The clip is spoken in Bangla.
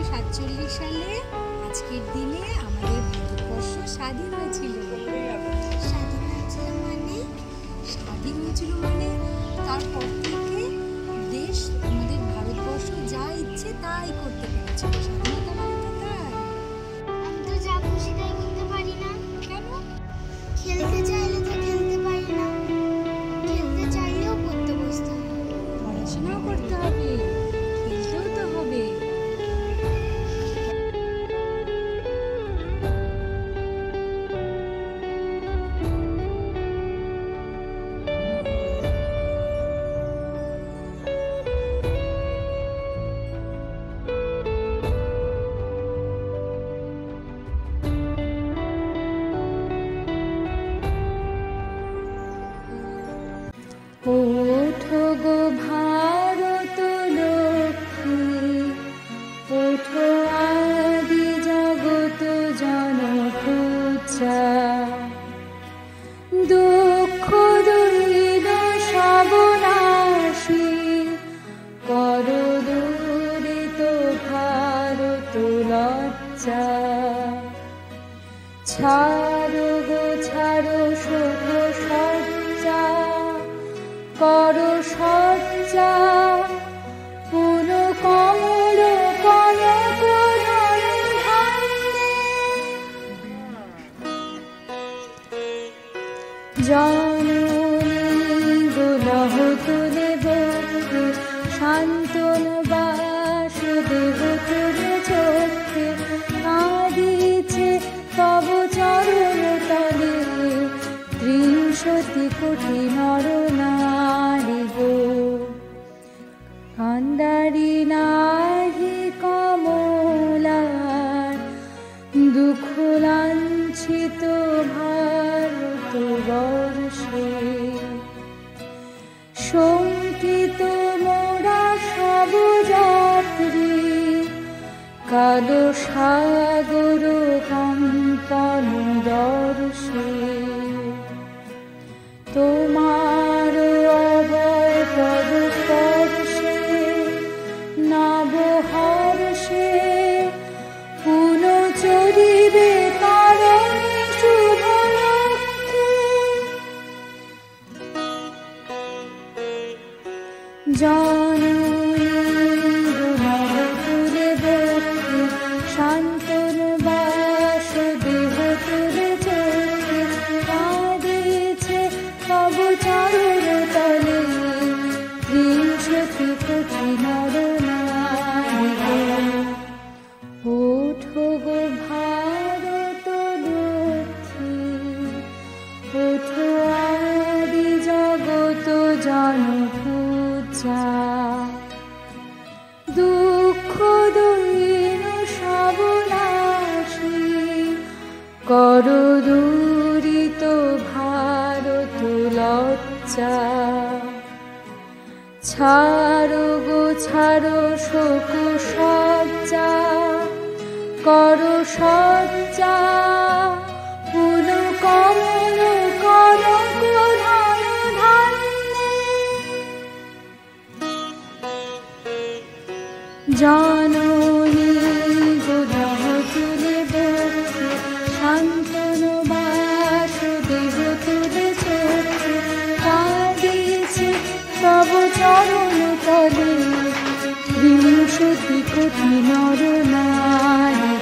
1947 সালে আজকের দিনে আমাদের ভারতবর্ষ স্বাধীন হয়েছিল। স্বাধীন হয়েছিল মানে তারপর থেকে দেশ আমাদের ভারতবর্ষ যা ইচ্ছে তাই করতে পেরেছিল। স্বাধীনতা মানে তো তাই। আমি তো যা খুশি তাই করতে পারি না। কেন? খেলতে চাইলে তো খেলতে পারি না, খেলতে চাইলেও পড়তে বসতে হবে। পড়াশোনাও করতে হবে, খেলতেও তো হবে। ওঠো গো ভারত লক্ষ্মী, ওঠো আদি জগৎ জনপূজা। দুঃখ দৈন্য সবনাশী করো দূরিত ভারত লজ্জা। ছাড়ো গো ছাড়ো শোক সজ্জা, করো সজ্জা পুন কমল কনক ধনে। জননী গুলহ তুলে বক্ষে, শান্তনু বাসুদেব তুলে চক্ষে। কাঁদিছে তব চরণ তলে, ৩০ কোটি নর নারী গো। কান্দারি নাহি কমলার, দুঃখ লাঞ্ছিত ভারতবর্ষে। শঙ্কিত মোরা সব যাত্রী, কালো সাগর কম্পন দর্শে। তোমার অভয় পদ স্পর্শে নব হর্ষে, পুন চরিবে তারণী শুভ লক্ষ্যে। জননী গুলহ তুলে বক্ষে, শান্তনু বাসুদেব তুলে চক্ষে। কাঁদিছে তব চরণ তলে, ৩০ কোটি নর নারী গো। ওঠো গো ভারত লক্ষ্মী, ওঠো আদি জগৎ জনপূজা। দুঃখ দৈন্য সবনাশী করো দূরিত ভারত লজ্জা। ছাড়ো গো ছাড়ো শোক সজ্জা, করো সজ্জা পুন কমল কনক ধনে। জননী গুলহ তুলে বক্ষে, শান্তনু বাসুদেব তুলে চক্ষে। কাঁদিছে তব চরণ তলে, ৩০ কোটি নর নারী।